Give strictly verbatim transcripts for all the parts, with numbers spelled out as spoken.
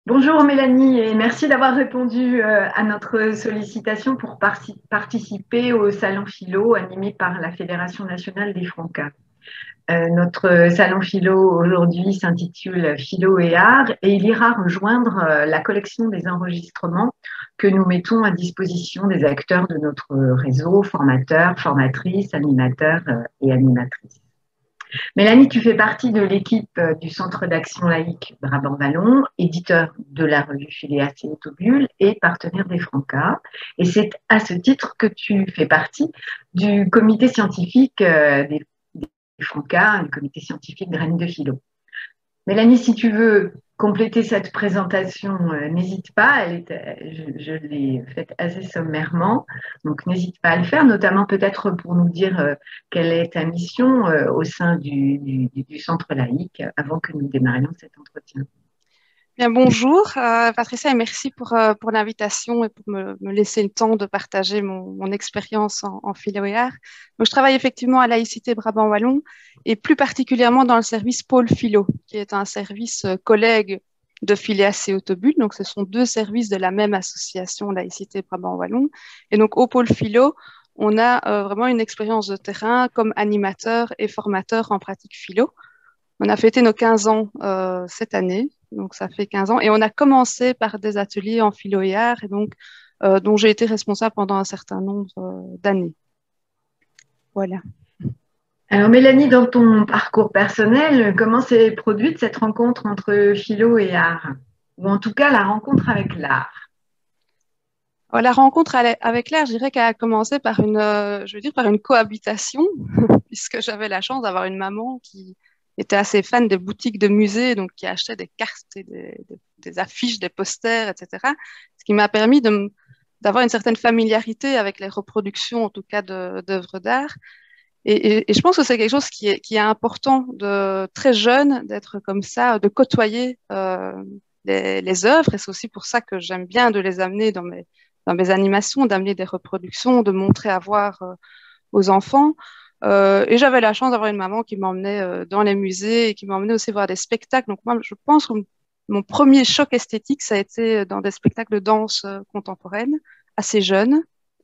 Bonjour Mélanie et merci d'avoir répondu euh, à notre sollicitation pour parti- participer au Salon Philo animé par la Fédération nationale des Francas. Euh, notre Salon Philo aujourd'hui s'intitule Philo et Art et il ira rejoindre euh, la collection des enregistrements que nous mettons à disposition des acteurs de notre réseau, formateurs, formatrices, animateurs euh, et animatrices. Mélanie, tu fais partie de l'équipe euh, du Centre d'action laïque Brabant-Wallon, éditeur de la revue Phileas et Autobulle et partenaire des Francas. Et c'est à ce titre que tu fais partie du comité scientifique euh, des, des Francas, le comité scientifique Graines de Philo. Mélanie, si tu veux compléter cette présentation, euh, n'hésite pas. Elle est, euh, je, je l'ai faite assez sommairement, donc n'hésite pas à le faire, notamment peut-être pour nous dire euh, quelle est ta mission euh, au sein du, du, du centre laïque avant que nous démarrions cet entretien. Bien, bonjour, euh, Patricia, et merci pour, euh, pour l'invitation et pour me, me laisser le temps de partager mon, mon expérience en, en philo et art. Donc, je travaille effectivement à Laïcité Brabant-Wallon et plus particulièrement dans le service Pôle Philo, qui est un service euh, collègue de Phileas et Autobulle. Donc, ce sont deux services de la même association Laïcité Brabant-Wallon. Et donc, au Pôle Philo, on a euh, vraiment une expérience de terrain comme animateur et formateur en pratique philo. On a fêté nos quinze ans euh, cette année, donc ça fait quinze ans, et on a commencé par des ateliers en philo et art, et donc euh, dont j'ai été responsable pendant un certain nombre euh, d'années. Voilà. Alors Mélanie, dans ton parcours personnel, comment s'est produite cette rencontre entre philo et art? Ou en tout cas la rencontre avec l'art? Alors, la rencontre avec l'art, je dirais qu'elle a commencé par une, euh, je veux dire, par une cohabitation, puisque j'avais la chance d'avoir une maman qui était assez fan des boutiques de musées, donc qui achetait des cartes, et des, des, des affiches, des posters, et cetera. Ce qui m'a permis de, d'avoir une certaine familiarité avec les reproductions, en tout cas, de, d'œuvres d'art. Et, et, et, je pense que c'est quelque chose qui est, qui est important de très jeune, d'être comme ça, de côtoyer euh, les, les œuvres. Et c'est aussi pour ça que j'aime bien de les amener dans mes, dans mes animations, d'amener des reproductions, de montrer à voir euh, aux enfants. Euh, et j'avais la chance d'avoir une maman qui m'emmenait euh, dans les musées et qui m'emmenait aussi voir des spectacles. Donc moi, je pense que mon premier choc esthétique, ça a été dans des spectacles de danse euh, contemporaine, assez jeune.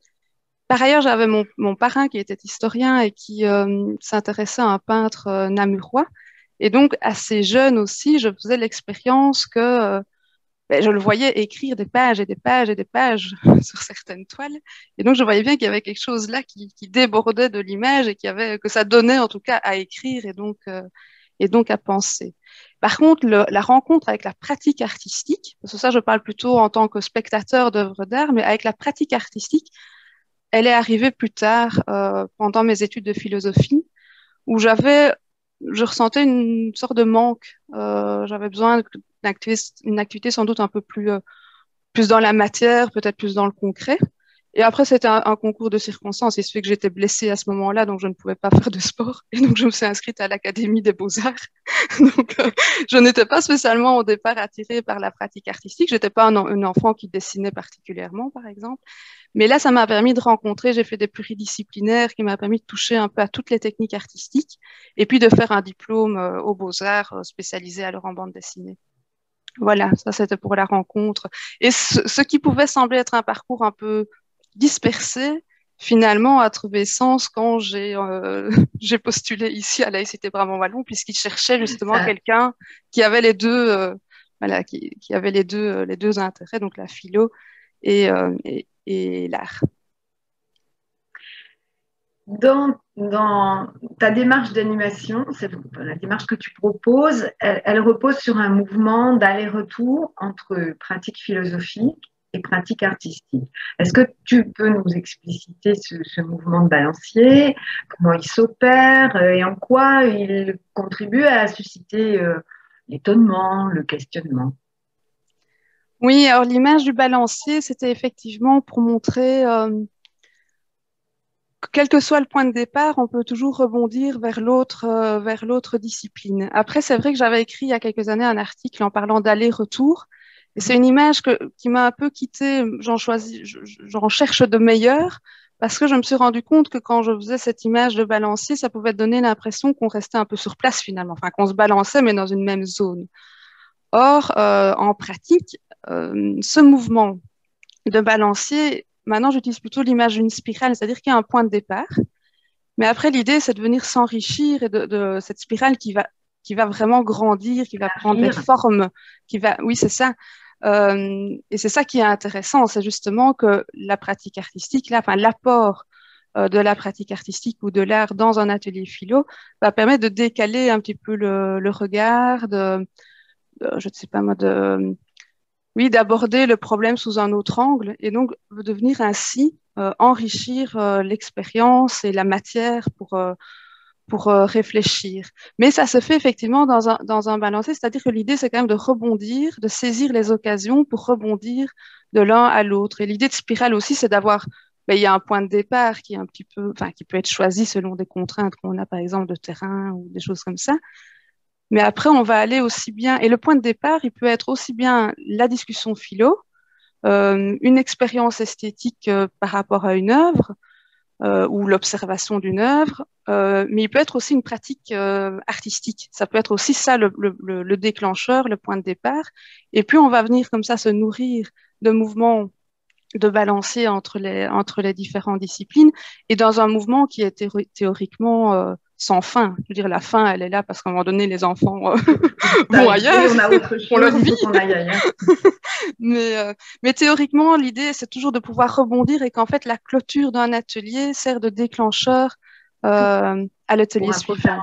Par ailleurs, j'avais mon, mon parrain qui était historien et qui euh, s'intéressait à un peintre euh, namurois. Et donc, assez jeune aussi, je faisais l'expérience que euh, ben, je le voyais écrire des pages et des pages et des pages sur certaines toiles. Et donc, je voyais bien qu'il y avait quelque chose là qui, qui débordait de l'image et qui avait, que ça donnait en tout cas à écrire et donc, euh, et donc à penser. Par contre, le, la rencontre avec la pratique artistique, parce que ça, je parle plutôt en tant que spectateur d'œuvres d'art, mais avec la pratique artistique, elle est arrivée plus tard, euh, pendant mes études de philosophie, où j'avais, je ressentais une sorte de manque. Euh, j'avais besoin d'une activité, une activité sans doute un peu plus, euh, plus dans la matière, peut-être plus dans le concret. Et après, c'était un, un concours de circonstances. Il se fait que j'étais blessée à ce moment-là, donc je ne pouvais pas faire de sport. Et donc, je me suis inscrite à l'Académie des Beaux-Arts. Donc, euh, je n'étais pas spécialement au départ attirée par la pratique artistique. J'étais pas un, un enfant qui dessinait particulièrement, par exemple. Mais là, ça m'a permis de rencontrer, j'ai fait des pluridisciplinaires qui m'a permis de toucher un peu à toutes les techniques artistiques et puis de faire un diplôme euh, aux Beaux-Arts euh, spécialisé alors en bande dessinée. Voilà, ça c'était pour la rencontre. Et ce, ce qui pouvait sembler être un parcours un peu dispersé, finalement a trouvé sens quand j'ai euh, j'ai postulé ici à l'A I C T Brabant-Wallon, puisqu'ils cherchaient justement Ça, quelqu'un qui avait les deux, euh, voilà, qui, qui avait les deux, euh, les deux intérêts, donc la philo et, euh, et, et l'art. Dans, dans ta démarche d'animation, c'est la démarche que tu proposes, elle, elle repose sur un mouvement d'aller-retour entre pratique philosophique et pratique artistique. Est-ce que tu peux nous expliciter ce, ce mouvement de balancier, comment il s'opère euh, et en quoi il contribue à susciter euh, l'étonnement, le questionnement? Oui, alors l'image du balancier, c'était effectivement pour montrer euh, que quel que soit le point de départ, on peut toujours rebondir vers l'autre, euh, vers l'autre discipline. Après, c'est vrai que j'avais écrit il y a quelques années un article en parlant d'aller-retour, et c'est une image que, qui m'a un peu quittée. J'en choisis, j'en cherche de meilleures, parce que je me suis rendu compte que quand je faisais cette image de balancier, ça pouvait donner l'impression qu'on restait un peu sur place finalement, enfin qu'on se balançait, mais dans une même zone. Or, euh, en pratique, euh, ce mouvement de balancier, maintenant j'utilise plutôt l'image d'une spirale, c'est-à-dire qu'il y a un point de départ, mais après l'idée c'est de venir s'enrichir et de, de cette spirale qui va, qui va vraiment grandir, qui va prendre des formes, qui va, oui c'est ça, euh, et c'est ça qui est intéressant, c'est justement que la pratique artistique, là, enfin l'apport euh, de la pratique artistique ou de l'art dans un atelier philo va permettre de décaler un petit peu le, le regard, de, de, je ne sais pas moi, de oui, d'aborder le problème sous un autre angle et donc de venir ainsi euh, enrichir euh, l'expérience et la matière pour, euh, pour euh, réfléchir. Mais ça se fait effectivement dans un, dans un balancier, c'est-à-dire que l'idée, c'est quand même de rebondir, de saisir les occasions pour rebondir de l'un à l'autre. Et l'idée de spirale aussi, c'est d'avoir, ben, il y a un point de départ qui est un petit peu, enfin, qui peut être choisi selon des contraintes qu'on a, par exemple, de terrain ou des choses comme ça. Mais après, on va aller aussi bien, et le point de départ, il peut être aussi bien la discussion philo, euh, une expérience esthétique euh, par rapport à une œuvre, euh, ou l'observation d'une œuvre, euh, mais il peut être aussi une pratique euh, artistique. Ça peut être aussi ça le, le, le déclencheur, le point de départ. Et puis, on va venir comme ça se nourrir de mouvements de balancer entre les, entre les différentes disciplines et dans un mouvement qui est théori théoriquement euh, sans fin. Je veux dire, la fin, elle est là parce qu'à un moment donné, les enfants euh, vont ailleurs, on a autre chose, on leur vit. On aille ailleurs. mais, euh, mais théoriquement, l'idée, c'est toujours de pouvoir rebondir et qu'en fait, la clôture d'un atelier sert de déclencheur euh, à l'atelier suivant.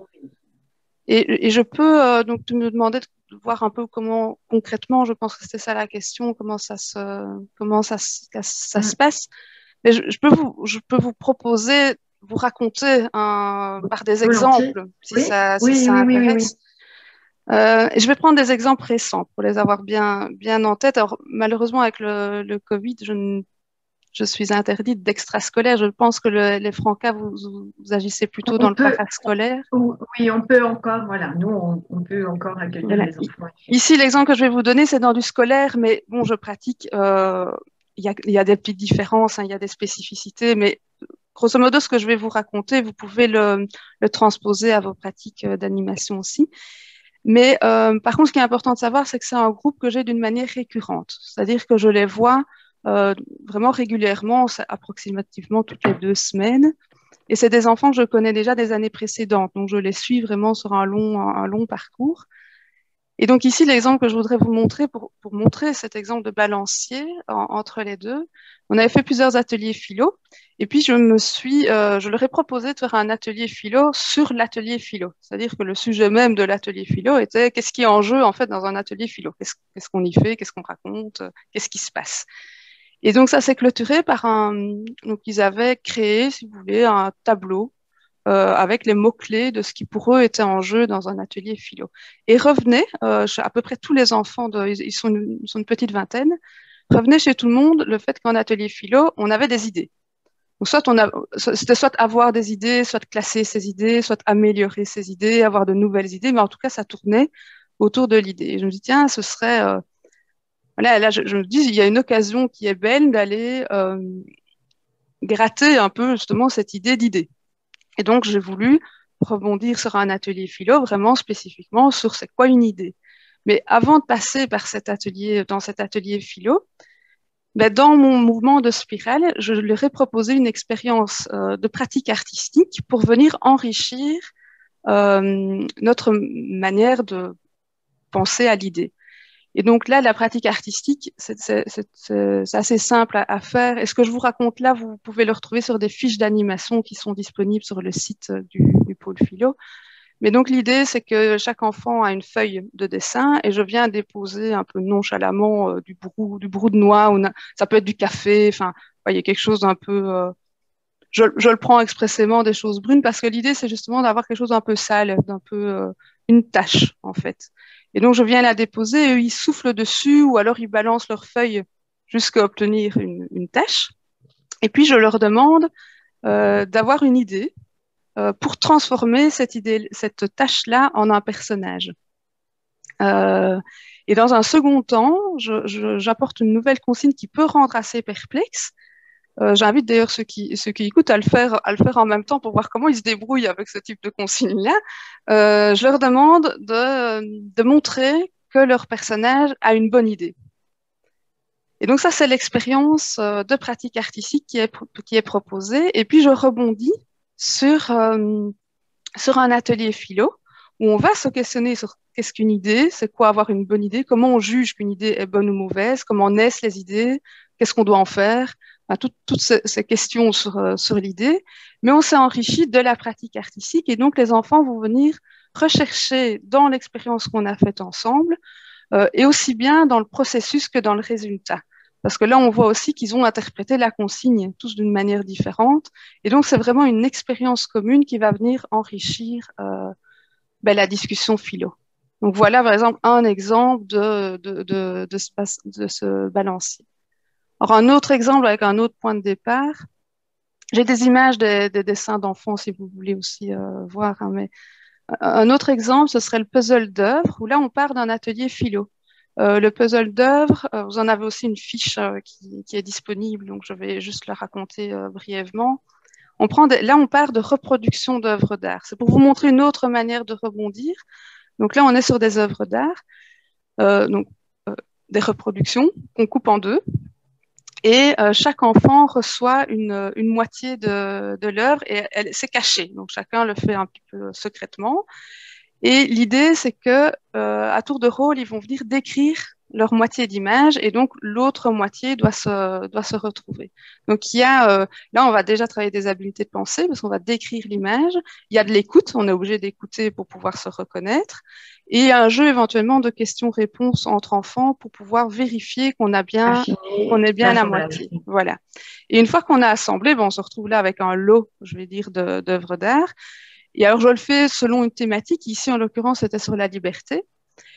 Et, et je peux euh, donc te me demander de voir un peu comment concrètement, je pense que c'était ça la question, comment ça se, comment ça, ça, ça mmh. se passe. Mais je, je, peux vous, je peux vous proposer, vous raconter un, par des exemples, si oui. ça, si oui, ça oui, intéresse. Oui, oui. Euh, je vais prendre des exemples récents pour les avoir bien, bien en tête. Alors, malheureusement, avec le, le Covid, je ne je suis interdite d'extrascolaire. Je pense que le, les Francas, vous, vous, vous agissez plutôt on dans peut, le parascolaire. Oui, on peut encore, voilà, nous, on, on peut encore accueillir voilà. les enfants. Ici, l'exemple que je vais vous donner, c'est dans du scolaire, mais bon, je pratique, euh, il y a, il y a des petites différences, hein, il y a des spécificités, mais grosso modo, ce que je vais vous raconter, vous pouvez le, le transposer à vos pratiques d'animation aussi. Mais euh, par contre, ce qui est important de savoir, c'est que c'est un groupe que j'ai d'une manière récurrente, c'est-à-dire que je les vois Euh, vraiment régulièrement, approximativement toutes les deux semaines. Et c'est des enfants que je connais déjà des années précédentes, donc je les suis vraiment sur un long, un long parcours. Et donc ici, l'exemple que je voudrais vous montrer, pour, pour montrer cet exemple de balancier en, entre les deux, on avait fait plusieurs ateliers philo, et puis je me suis, euh, je leur ai proposé de faire un atelier philo sur l'atelier philo. C'est-à-dire que le sujet même de l'atelier philo était qu'est-ce qui est en jeu en fait dans un atelier philo, qu'est-ce, qu'est-ce qu'on y fait, qu'est-ce qu'on raconte, qu'est-ce qui se passe. Et donc, ça s'est clôturé par un. Donc, ils avaient créé, si vous voulez, un tableau euh, avec les mots-clés de ce qui pour eux était en jeu dans un atelier philo. Et revenaient, euh, à peu près tous les enfants, de, ils, sont une, ils sont une petite vingtaine, revenaient chez tout le monde le fait qu'en atelier philo, on avait des idées. Donc, soit on a, c'était soit avoir des idées, soit classer ses idées, soit améliorer ses idées, avoir de nouvelles idées, mais en tout cas, ça tournait autour de l'idée. Et je me dis, tiens, ce serait. Euh, Là, là je, je me dis, il y a une occasion qui est belle d'aller euh, gratter un peu justement cette idée d'idée. Et donc, j'ai voulu rebondir sur un atelier philo vraiment spécifiquement sur c'est quoi une idée. Mais avant de passer par cet atelier, dans cet atelier philo, ben, dans mon mouvement de spirale, je leur ai proposé une expérience euh, de pratique artistique pour venir enrichir euh, notre manière de penser à l'idée. Et donc là, la pratique artistique, c'est assez simple à, à faire. Et ce que je vous raconte là, vous pouvez le retrouver sur des fiches d'animation qui sont disponibles sur le site du, du pôle philo. Mais donc l'idée, c'est que chaque enfant a une feuille de dessin et je viens déposer un peu nonchalamment euh, du brou, du brou de noix, ou ça peut être du café, enfin, il y a quelque chose d'un peu... Euh, je, je le prends expressément des choses brunes parce que l'idée, c'est justement d'avoir quelque chose d'un peu sale, d'un peu euh, une tâche, en fait. Et donc, je viens la déposer, eux, ils soufflent dessus ou alors ils balancent leurs feuilles jusqu'à obtenir une, une tâche. Et puis, je leur demande euh, d'avoir une idée euh, pour transformer cette idée, cette tâche-là en un personnage. Euh, et dans un second temps, j'apporte une nouvelle consigne qui peut rendre assez perplexe. Euh, J'invite d'ailleurs ceux qui, ceux qui écoutent à le, faire, à le faire en même temps pour voir comment ils se débrouillent avec ce type de consigne-là. Euh, je leur demande de, de montrer que leur personnage a une bonne idée. Et donc ça, c'est l'expérience euh, de pratique artistique qui est, qui est proposée. Et puis je rebondis sur, euh, sur un atelier philo où on va se questionner sur qu'est-ce qu'une idée, c'est quoi avoir une bonne idée, comment on juge qu'une idée est bonne ou mauvaise, comment naissent les idées, qu'est-ce qu'on doit en faire, enfin, tout, toutes ces, ces questions sur, euh, sur l'idée. Mais on s'est enrichi de la pratique artistique et donc les enfants vont venir rechercher dans l'expérience qu'on a faite ensemble euh, et aussi bien dans le processus que dans le résultat. Parce que là, on voit aussi qu'ils ont interprété la consigne tous d'une manière différente. Et donc, c'est vraiment une expérience commune qui va venir enrichir euh, ben, la discussion philo. Donc, voilà, par exemple, un exemple de, de, de, de, ce, de ce balancier. Alors, un autre exemple avec un autre point de départ. J'ai des images des, des dessins d'enfants, si vous voulez aussi euh, voir. Hein, mais un autre exemple, ce serait le puzzle d'œuvre, où là, on part d'un atelier philo. Euh, le puzzle d'œuvre, euh, vous en avez aussi une fiche euh, qui, qui est disponible, donc je vais juste la raconter euh, brièvement. On prend des, là, on part de reproduction d'œuvres d'art. C'est pour vous montrer une autre manière de rebondir. Donc là, on est sur des œuvres d'art, euh, donc euh, des reproductions qu'on coupe en deux. Et euh, chaque enfant reçoit une, une moitié de, de l'œuvre et elle, c'est caché. Donc chacun le fait un petit peu secrètement. Et l'idée, c'est que euh, à tour de rôle, ils vont venir décrire leur moitié d'image et donc l'autre moitié doit se, doit se retrouver. Donc il y a, euh, là, on va déjà travailler des habiletés de pensée parce qu'on va décrire l'image. Il y a de l'écoute, on est obligé d'écouter pour pouvoir se reconnaître. Et il y a un jeu éventuellement de questions-réponses entre enfants pour pouvoir vérifier qu'on a bien, qu'on est bien à moitié. Voilà. Et une fois qu'on a assemblé, bon, on se retrouve là avec un lot, je vais dire, de, d'œuvres d'art. Et alors, je le fais selon une thématique. Ici, en l'occurrence, c'était sur la liberté.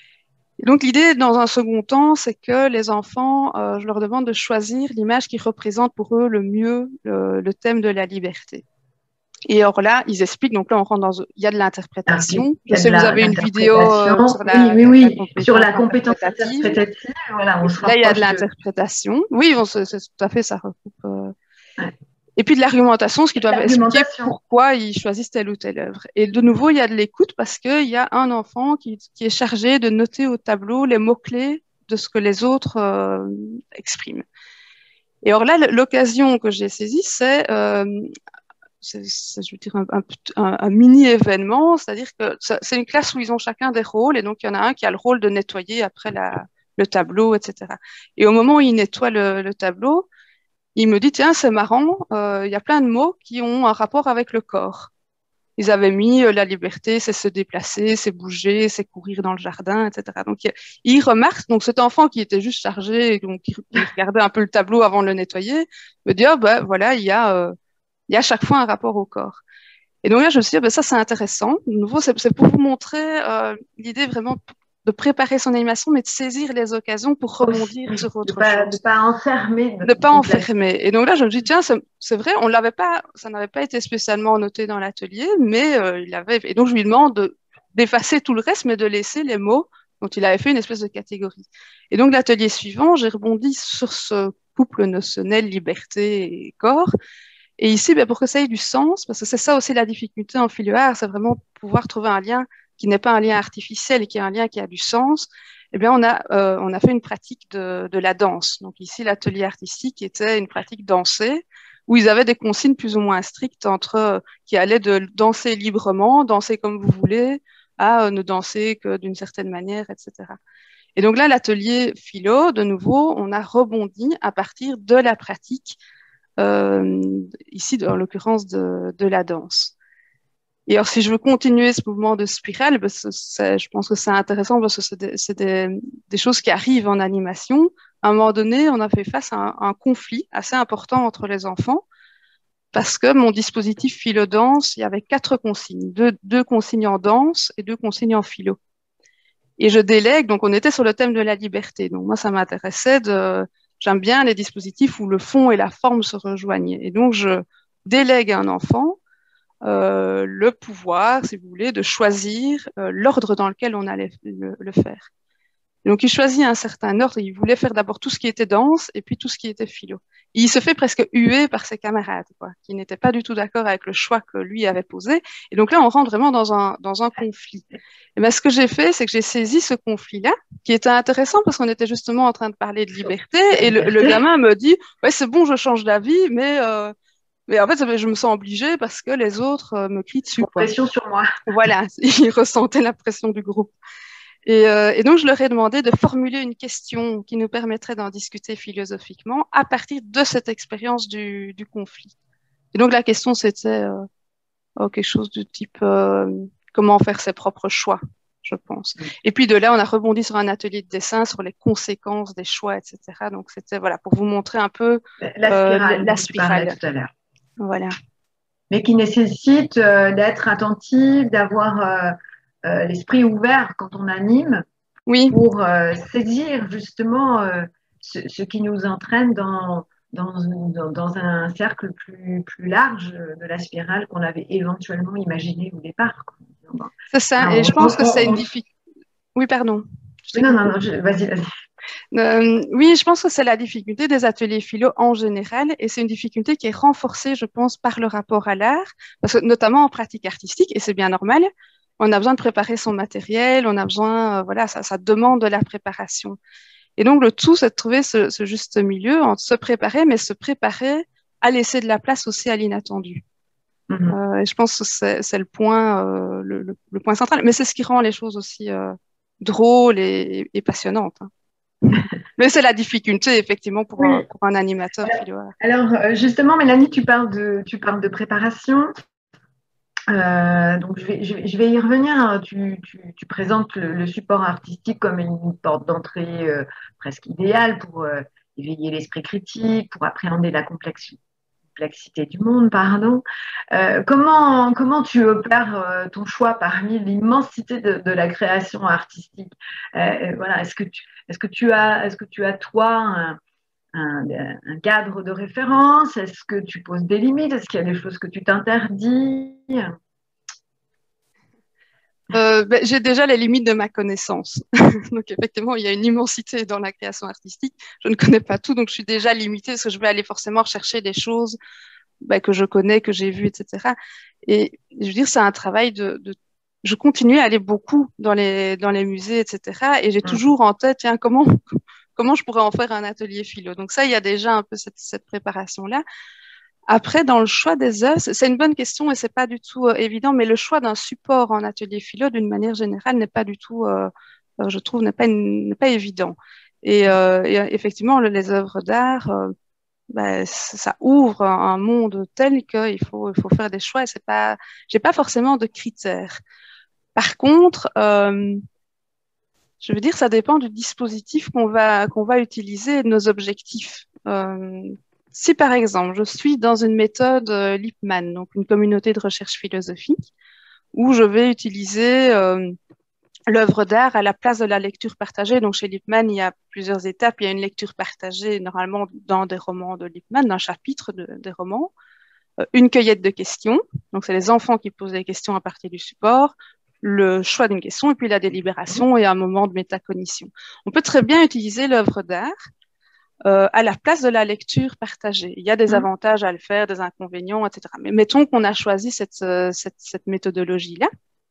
Et donc, l'idée, dans un second temps, c'est que les enfants, euh, je leur demande de choisir l'image qui représente pour eux le mieux le, le thème de la liberté. Et alors là, ils expliquent. Donc là, on rentre dans, il y a de l'interprétation. Je sais que vous avez une vidéo euh, sur la, oui, oui, la, la sur la compétence interprétative. Voilà, on se là, il y a de l'interprétation. De... Oui, on se, c'est, tout à fait, ça recoupe. Euh... Ouais. Et puis de l'argumentation, ce qui doit expliquer pourquoi ils choisissent telle ou telle œuvre. Et de nouveau, il y a de l'écoute parce qu'il y a un enfant qui, qui est chargé de noter au tableau les mots-clés de ce que les autres euh, expriment. Et alors là, l'occasion que j'ai saisie, c'est, euh, c'est, c'est je veux dire, un, un, un mini-événement, c'est-à-dire que c'est une classe où ils ont chacun des rôles, et donc il y en a un qui a le rôle de nettoyer après la, le tableau, et cetera. Et au moment où il nettoie le, le tableau, il me dit, tiens, c'est marrant, euh, il y a plein de mots qui ont un rapport avec le corps. Ils avaient mis euh, la liberté, c'est se déplacer, c'est bouger, c'est courir dans le jardin, et cetera. Donc, il, il remarque, donc cet enfant qui était juste chargé, donc qui, qui regardait un peu le tableau avant de le nettoyer, me dit, oh, ben voilà, il y a, euh, il y a à chaque fois un rapport au corps. Et donc là, je me suis dit, ben, ça, c'est intéressant. De nouveau, c'est, c'est pour vous montrer euh, l'idée vraiment de préparer son animation, mais de saisir les occasions pour rebondir oui, sur autre de pas, chose. De ne pas enfermer. De ne pas enfermer. Et donc là, je me dis, tiens, c'est vrai, on l'avait pas, ça n'avait pas été spécialement noté dans l'atelier, mais euh, il avait. Et donc, je lui demande de, d'effacer tout le reste, mais de laisser les mots dont il avait fait une espèce de catégorie. Et donc, l'atelier suivant, j'ai rebondi sur ce couple notionnel liberté et corps. Et ici, ben, pour que ça ait du sens, parce que c'est ça aussi la difficulté en philo art, c'est vraiment pouvoir trouver un lien qui n'est pas un lien artificiel et qui est un lien qui a du sens. Eh bien, on a, euh, on a fait une pratique de, de la danse. Donc ici, l'atelier artistique était une pratique dansée où ils avaient des consignes plus ou moins strictes entre euh, qui allaient de danser librement, danser comme vous voulez, à euh, ne danser que d'une certaine manière, et cetera. Et donc là, l'atelier philo, de nouveau, on a rebondi à partir de la pratique, euh, ici, en l'occurrence, de, de la danse. Et alors, si je veux continuer ce mouvement de spirale, ben, je pense que c'est intéressant parce que c'est des, des, des choses qui arrivent en animation. À un moment donné, on a fait face à un, un conflit assez important entre les enfants parce que mon dispositif philo-danse, il y avait quatre consignes, deux, deux consignes en danse et deux consignes en philo. Et je délègue, donc on était sur le thème de la liberté. Donc moi, ça m'intéressait de, j'aime bien les dispositifs où le fond et la forme se rejoignent. Et donc, je délègue à un enfant Euh, le pouvoir, si vous voulez, de choisir euh, l'ordre dans lequel on allait le, le faire. Et donc, il choisit un certain ordre. Il voulait faire d'abord tout ce qui était danse et puis tout ce qui était philo. Et il se fait presque huer par ses camarades, quoi, qui n'étaient pas du tout d'accord avec le choix que lui avait posé. Et donc là, on rentre vraiment dans un, dans un conflit. Et ben, ce que j'ai fait, c'est que j'ai saisi ce conflit-là, qui était intéressant parce qu'on était justement en train de parler de liberté. Et le, le gamin me dit, ouais, c'est bon, je change d'avis, mais, euh, mais en fait, je me sens obligée parce que les autres euh, me crient dessus, quoi. Pression sur moi. Voilà, il ressentait la pression du groupe. Et, euh, et donc, je leur ai demandé de formuler une question qui nous permettrait d'en discuter philosophiquement à partir de cette expérience du, du conflit. Et donc, la question, c'était euh, oh, quelque chose du type euh, comment faire ses propres choix, je pense. Et puis, de là, on a rebondi sur un atelier de dessin sur les conséquences des choix, et cetera. Donc, c'était voilà, pour vous montrer un peu la spirale, euh, la dont tu parlais tout à l'heure. Voilà. Mais qui nécessite euh, d'être attentive, d'avoir euh, euh, l'esprit ouvert quand on anime, oui. pour euh, saisir justement euh, ce, ce qui nous entraîne dans, dans, dans, dans un cercle plus, plus large de la spirale qu'on avait éventuellement imaginé au départ. C'est ça, Alors, et je on, pense on, que c'est une on... difficulté. Oui, pardon. Oui, non, non, non, je... vas-y, vas-y. Euh, oui, je pense que c'est la difficulté des ateliers philo en général, et c'est une difficulté qui est renforcée, je pense, par le rapport à l'art, parce que notamment en pratique artistique, et c'est bien normal, on a besoin de préparer son matériel, on a besoin, euh, voilà, ça, ça demande de la préparation. Et donc le tout, c'est de trouver ce, ce juste milieu entre se préparer, mais se préparer à laisser de la place aussi à l'inattendu. Mm-hmm. Euh, et je pense que c'est, c'est le point, euh, le, le, le point central, mais c'est ce qui rend les choses aussi euh, drôles et, et passionnantes. Hein. Mais c'est la difficulté, effectivement, pour, oui. un, pour un animateur. Alors, alors, justement, Mélanie, tu parles de, tu parles de préparation. Euh, donc, je vais, je, vais, je vais y revenir. Tu, tu, tu présentes le, le, support artistique comme une porte d'entrée euh, presque idéale pour euh, éveiller l'esprit critique, pour appréhender la complexité complexité du monde, pardon. Euh, comment, comment tu opères euh, ton choix parmi l'immensité de, de la création artistique? euh, voilà, est-ce que tu, est-ce que tu as, est-ce que tu as toi un, un, un cadre de référence? Est-ce que tu poses des limites? Est-ce qu'il y a des choses que tu t'interdis? Euh, ben, j'ai déjà les limites de ma connaissance. Donc, effectivement, il y a une immensité dans la création artistique. Je ne connais pas tout, donc je suis déjà limitée parce que je vais aller forcément rechercher des choses ben, que je connais, que j'ai vues, et cetera. Et je veux dire, c'est un travail de, de... Je continue à aller beaucoup dans les, dans les musées, et cetera. Et j'ai mmh. toujours en tête, tiens, comment, comment je pourrais en faire un atelier philo. Donc ça, il y a déjà un peu cette, cette préparation-là. Après, dans le choix des œuvres, c'est une bonne question et c'est pas du tout euh, évident, mais le choix d'un support en atelier philo, d'une manière générale, n'est pas du tout, euh, euh, je trouve, n'est pas, n'est pas évident. Et, euh, et effectivement, le, les œuvres d'art, euh, ben, ça ouvre un, un monde tel qu'il faut, il faut faire des choix. Et c'est pas, j'ai pas forcément de critères. Par contre, euh, je veux dire, ça dépend du dispositif qu'on va qu'on va utiliser et de nos objectifs. Euh, Si, par exemple, je suis dans une méthode euh, Lippmann, donc une communauté de recherche philosophique, où je vais utiliser euh, l'œuvre d'art à la place de la lecture partagée. Donc, chez Lippmann, il y a plusieurs étapes. Il y a une lecture partagée, normalement, dans des romans de Lippmann, d'un chapitre de, des romans. Euh, une cueillette de questions. Donc, c'est les enfants qui posent des questions à partir du support. Le choix d'une question, et puis la délibération et un moment de métacognition. On peut très bien utiliser l'œuvre d'art Euh, à la place de la lecture partagée. Il y a des mmh. avantages à le faire, des inconvénients, et cetera. Mais mettons qu'on a choisi cette, euh, cette, cette méthodologie-là.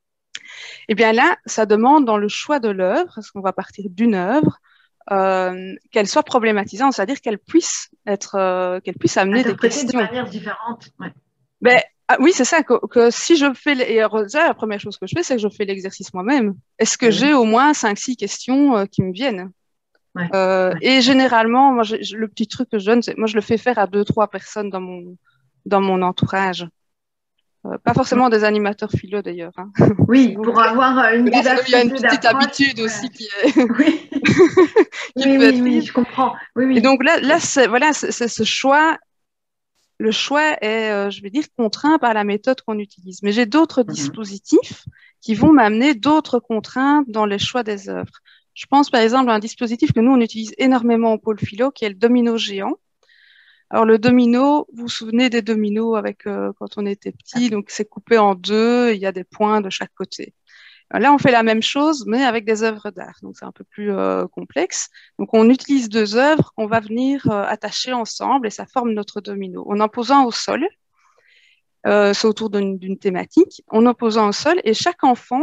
Eh bien là, ça demande dans le choix de l'œuvre, parce qu'on va partir d'une œuvre, euh, qu'elle soit problématisante, c'est-à-dire qu'elle puisse être, euh, qu'elle puisse amener des questions. De manière différente. Ouais. Ben, ah, oui, c'est ça, que, que si je fais, et ça, la première chose que je fais, c'est que je fais l'exercice moi-même. Est-ce que mmh. j'ai au moins cinq six questions euh, qui me viennent? Ouais, euh, ouais. Et généralement, moi, je, le petit truc que je donne, c'est moi, je le fais faire à deux, trois personnes dans mon, dans mon entourage. Euh, pas forcément des animateurs philo, d'ailleurs. Hein. Oui, pour avoir une diversité. Il y a une petite habitude aussi qui est. Oui, qui oui, oui, oui, je comprends. Oui, oui. Et donc là, là c'est, voilà, c'est, c'est ce choix. Le choix est, euh, je vais dire, contraint par la méthode qu'on utilise. Mais j'ai d'autres mm-hmm. dispositifs qui vont m'amener d'autres contraintes dans les choix des œuvres. Je pense par exemple à un dispositif que nous, on utilise énormément au pôle philo, qui est le domino géant. Alors le domino, vous vous souvenez des dominos avec euh, quand on était petit, donc c'est coupé en deux, il y a des points de chaque côté. Là, on fait la même chose, mais avec des œuvres d'art. Donc, c'est un peu plus euh, complexe. Donc, on utilise deux œuvres qu'on va venir euh, attacher ensemble et ça forme notre domino. En en posant au sol, euh, c'est autour d'une thématique, en en posant au sol, et chaque enfant,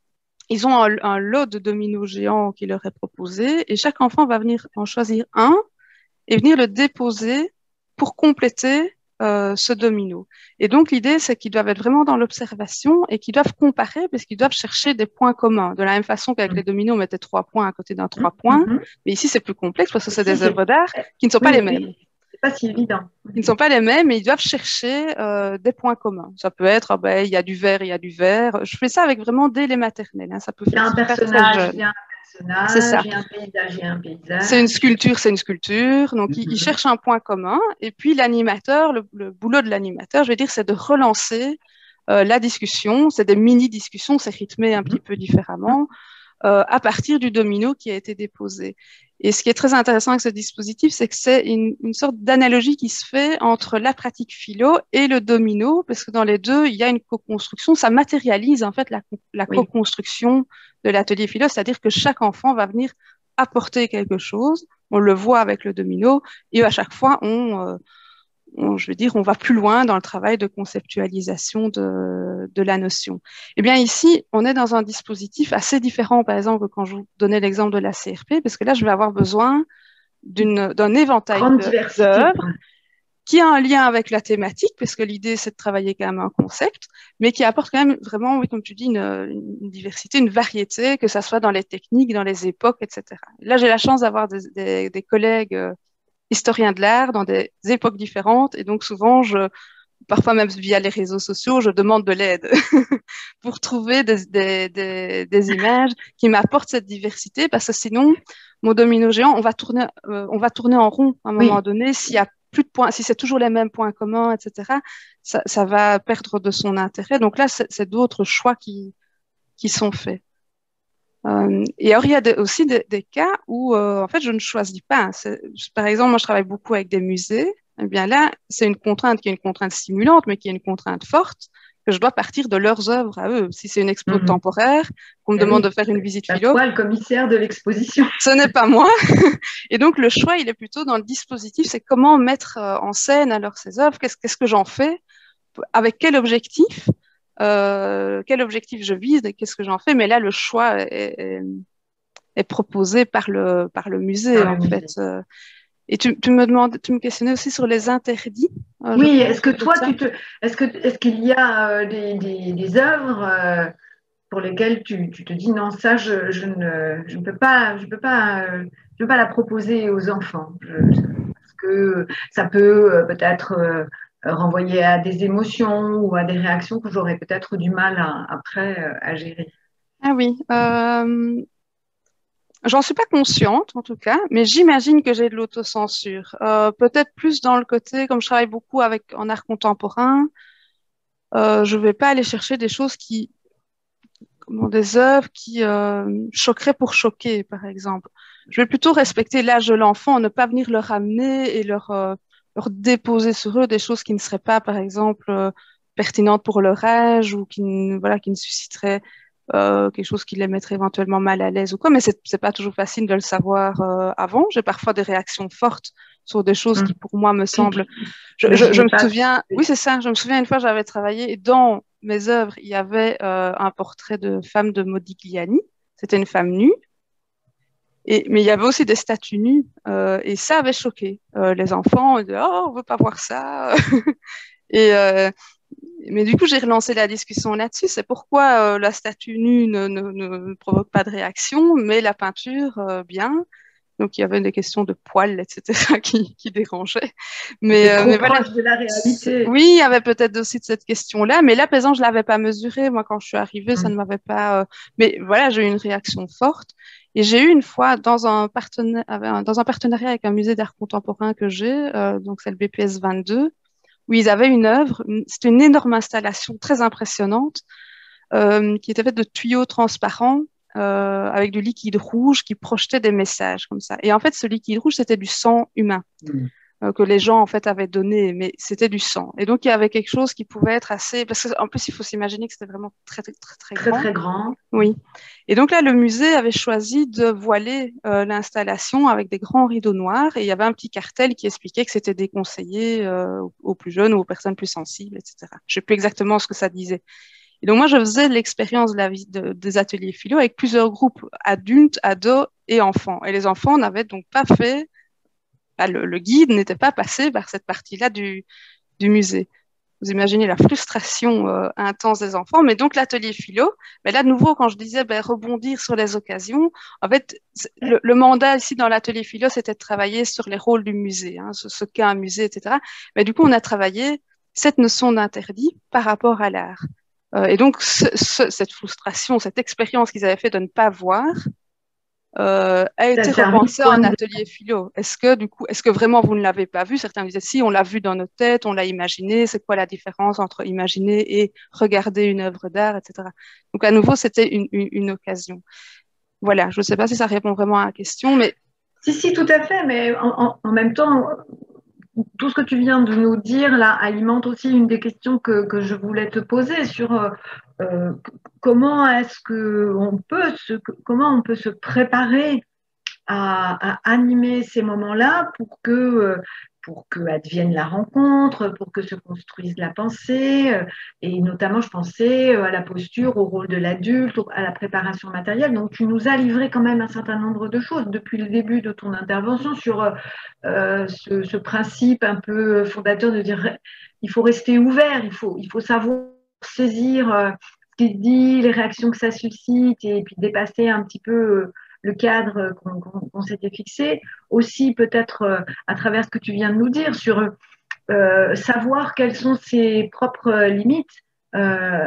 ils ont un, un lot de dominos géants qui leur est proposé, et chaque enfant va venir en choisir un et venir le déposer pour compléter euh, ce domino. Et donc, l'idée, c'est qu'ils doivent être vraiment dans l'observation et qu'ils doivent comparer parce qu'ils doivent chercher des points communs. De la même façon qu'avec Mmh. les dominos, on mettait trois points à côté d'un trois Mmh. points. Mmh. Mais ici, c'est plus complexe parce que c'est Ici, des œuvres d'art c'est... qui ne sont Oui, pas les oui, mêmes. c'est pas si évident. Ils ne sont pas les mêmes et ils doivent chercher euh, des points communs. Ça peut être, ah ben, il y a du vert, il y a du vert. Je fais ça avec vraiment dès les maternelles. Hein. Ça peut Il y a faire un très, très personnage, jeune. il y a un C'est ça. personnage, il y a un paysage, il y a un paysage. C'est une sculpture, c'est une sculpture. Donc, Mm-hmm. il, il cherche un point commun. Et puis, l'animateur, le, le boulot de l'animateur, je vais dire, c'est de relancer euh, la discussion. C'est des mini-discussions, c'est rythmé un mm-hmm. petit peu différemment euh, à partir du domino qui a été déposé. Et ce qui est très intéressant avec ce dispositif, c'est que c'est une, une sorte d'analogie qui se fait entre la pratique philo et le domino, parce que dans les deux, il y a une co-construction. Ça matérialise en fait la, la oui. co-construction de l'atelier philo, c'est-à-dire que chaque enfant va venir apporter quelque chose. On le voit avec le domino, et à chaque fois, on, euh, on, je veux dire, on va plus loin dans le travail de conceptualisation de, de la notion. Eh bien, ici, on est dans un dispositif assez différent, par exemple, que quand je vous donnais l'exemple de la C R P, parce que là, je vais avoir besoin d'un éventail d'œuvres qui a un lien avec la thématique, parce que l'idée, c'est de travailler quand même un concept, mais qui apporte quand même vraiment, oui, comme tu dis, une, une diversité, une variété, que ça soit dans les techniques, dans les époques, et cetera. Là, j'ai la chance d'avoir des, des, des collègues euh, historiens de l'art dans des époques différentes, et donc souvent, je, parfois même via les réseaux sociaux, je demande de l'aide pour trouver des, des, des, des images qui m'apportent cette diversité, parce que sinon, mon domino géant, on va tourner, euh, on va tourner en rond à un moment oui. donné, s'il y a plus de points, si c'est toujours les mêmes points communs, et cetera, ça, ça va perdre de son intérêt. Donc là, c'est d'autres choix qui, qui sont faits. Euh, et alors, il y a de, aussi de, des cas où, euh, en fait, je ne choisis pas. Par exemple, moi, je travaille beaucoup avec des musées. Eh bien là, c'est une contrainte qui est une contrainte stimulante, mais qui est une contrainte forte, que je dois partir de leurs œuvres à eux. Si c'est une expo mm-hmm. temporaire, qu'on me eh demande oui, de faire une visite philo. Toi, le commissaire de l'exposition. Ce n'est pas moi. Et donc, le choix, il est plutôt dans le dispositif, c'est comment mettre en scène alors ces œuvres, qu'est-ce qu'est-ce que j'en fais, avec quel objectif, euh, quel objectif je vise, et qu'est-ce que j'en fais. Mais là, le choix est, est, est proposé par le, par le musée, par en le fait. Musée. Et tu, tu me demandes, tu me questionnais aussi sur les interdits. Oui, est-ce que toi, tu te, est-ce que, est-ce qu'il y a euh, des, des, des œuvres euh, pour lesquelles tu, tu te dis non, ça, je, je ne, je ne peux pas, je peux pas, euh, je peux pas la proposer aux enfants, je, parce que ça peut euh, peut-être euh, renvoyer à des émotions ou à des réactions que j'aurais peut-être du mal à, après euh, à gérer. Ah oui. Euh... J'en suis pas consciente, en tout cas, mais j'imagine que j'ai de l'autocensure. Euh, peut-être plus dans le côté, comme je travaille beaucoup avec en art contemporain, euh, je vais pas aller chercher des choses qui, comment, des œuvres qui euh, choqueraient pour choquer, par exemple. Je vais plutôt respecter l'âge de l'enfant, ne pas venir leur amener et leur, euh, leur déposer sur eux des choses qui ne seraient pas, par exemple, euh, pertinentes pour leur âge ou qui, voilà, qui ne susciteraient Euh, quelque chose qui les mettrait éventuellement mal à l'aise ou quoi, mais c'est c'est pas toujours facile de le savoir euh, avant. J'ai parfois des réactions fortes sur des choses mmh. qui pour moi me semblent. Je, je, je me souviens, oui c'est ça. Je me souviens une fois j'avais travaillé et dans mes œuvres il y avait euh, un portrait de femme de Modigliani. C'était une femme nue. Et, mais il y avait aussi des statues nues euh, et ça avait choqué euh, les enfants. Ils disaient, oh on veut pas voir ça. et euh, Mais du coup, j'ai relancé la discussion là-dessus. C'est pourquoi euh, la statue nue ne, ne, ne provoque pas de réaction, mais la peinture, euh, bien. Donc, il y avait des questions de poils, et cetera, qui, qui dérangeaient. Mais, euh, trop mais proche voilà. de la réalité. Oui, il y avait peut-être aussi de cette question-là. Mais là, par exemple, je ne l'avais pas mesuré. Moi, quand je suis arrivée, mmh. ça ne m'avait pas... Euh... Mais voilà, j'ai eu une réaction forte. Et j'ai eu une fois, dans un, partenariat, dans un partenariat avec un musée d'art contemporain que j'ai, euh, donc c'est le B P S vingt-deux, où ils avaient une œuvre, c'était une énorme installation très impressionnante, euh, qui était faite de tuyaux transparents euh, avec du liquide rouge qui projetait des messages comme ça. Et en fait, ce liquide rouge, c'était du sang humain. Mmh. euh, que les gens en fait avaient donné, mais c'était du sang. Et donc il y avait quelque chose qui pouvait être assez, parce qu'en plus il faut s'imaginer que c'était vraiment très très très très Très, grand. très grand. Oui. Et donc là, le musée avait choisi de voiler euh, l'installation avec des grands rideaux noirs et il y avait un petit cartel qui expliquait que c'était déconseillé euh, aux plus jeunes ou aux personnes plus sensibles, et cetera. Je ne sais plus exactement ce que ça disait. Et donc moi, je faisais l'expérience de la vie de, des ateliers philo avec plusieurs groupes, adultes, ados et enfants. Et les enfants n'avaient donc pas fait, bah, le, le guide n'était pas passé par cette partie-là du, du musée. Vous imaginez la frustration euh, intense des enfants. Mais donc, l'atelier philo, mais là, de nouveau, quand je disais ben, rebondir sur les occasions, en fait, le, le mandat ici dans l'atelier philo, c'était de travailler sur les rôles du musée, hein, ce, ce qu'est un musée, et cetera. Mais du coup, on a travaillé cette notion d'interdit par rapport à l'art. Euh, et donc, ce, ce, cette frustration, cette expérience qu'ils avaient fait de ne pas voir, euh, a Ça a été servi de repensé point en de vue. atelier philo. Est-ce que du coup, est-ce que vraiment vous ne l'avez pas vu? Certains disaient si, on l'a vu dans nos têtes, on l'a imaginé. C'est quoi la différence entre imaginer et regarder une œuvre d'art, et cetera. Donc à nouveau, c'était une, une, une occasion. Voilà, je ne sais pas si ça répond vraiment à la question, mais Si, si, tout à fait, mais en, en, en même temps, tout ce que tu viens de nous dire là alimente aussi une des questions que, que je voulais te poser sur euh, euh, comment est-ce que on peut se, comment on peut se préparer à, à animer ces moments-là pour que euh, pour que advienne la rencontre, pour que se construise la pensée, euh, et notamment je pensais euh, à la posture, au rôle de l'adulte, à la préparation matérielle. Donc tu nous as livré quand même un certain nombre de choses depuis le début de ton intervention sur euh, ce, ce principe un peu fondateur de dire il faut rester ouvert, il faut, il faut savoir saisir euh, ce qui se dit, les réactions que ça suscite, et puis dépasser un petit peu euh, le cadre qu'on qu'on, qu'on s'était fixé. Aussi peut-être euh, à travers ce que tu viens de nous dire sur euh, savoir quelles sont ses propres limites euh,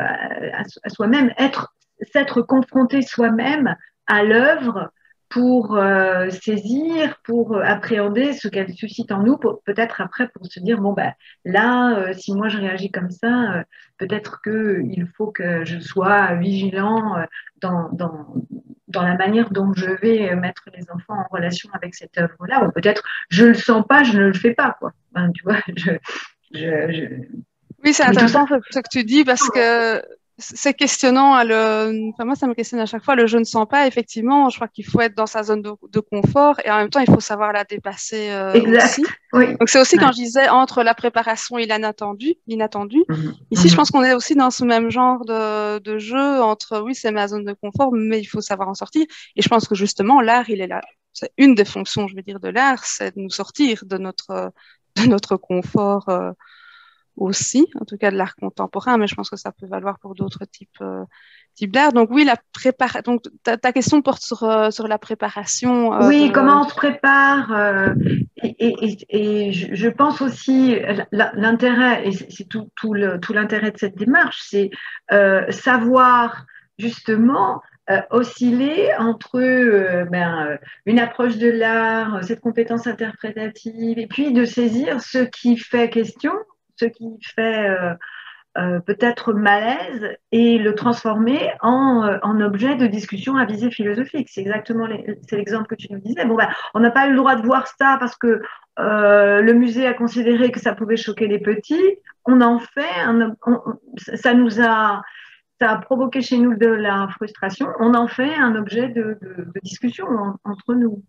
à, à soi-même, être, s'être confronté soi-même à l'œuvre pour euh, saisir, pour appréhender ce qu'elle suscite en nous, pour, peut-être après pour se dire, bon, ben, là, euh, si moi je réagis comme ça, euh, peut-être qu'il faut que je sois vigilant euh, dans, dans, dans la manière dont je vais mettre les enfants en relation avec cette œuvre-là, ou peut-être je ne le sens pas, je ne le fais pas, quoi. Ben, tu vois, je, je, je... oui, c'est Mais tout ça, intéressant ce que tu dis parce que c'est questionnant. À le... Enfin, moi, ça me questionne à chaque fois. Le je ne sens pas, effectivement, je crois qu'il faut être dans sa zone de, de confort et en même temps, il faut savoir la dépasser euh, exact, aussi. oui. Donc, c'est aussi Ouais. quand je disais entre la préparation et l'inattendu. l'inattendu. Mhm. Ici, je Mhm. pense qu'on est aussi dans ce même genre de, de jeu entre oui, c'est ma zone de confort, mais il faut savoir en sortir. Et je pense que justement, l'art, il est là. C'est une des fonctions, je veux dire, de l'art, c'est de nous sortir de notre, de notre confort. Euh, aussi, en tout cas de l'art contemporain, mais je pense que ça peut valoir pour d'autres types, euh, types d'art. Donc oui, la prépar... Donc ta, ta question porte sur, euh, sur la préparation euh, Oui, de... comment on se prépare euh, et, et, et, et je, je pense aussi l'intérêt, et c'est tout, tout le, tout l'intérêt de cette démarche, c'est euh, savoir justement euh, osciller entre euh, ben, une approche de l'art, cette compétence interprétative, et puis de saisir ce qui fait question, ce qui fait euh, euh, peut-être malaise et le transformer en, euh, en objet de discussion à visée philosophique. C'est exactement les, c'est l'exemple que tu nous disais. Bon, ben, on n'a pas eu le droit de voir ça parce que euh, le musée a considéré que ça pouvait choquer les petits. On en fait, un, on, ça nous a, ça a provoqué chez nous de la frustration. On en fait un objet de, de, de discussion en, entre nous.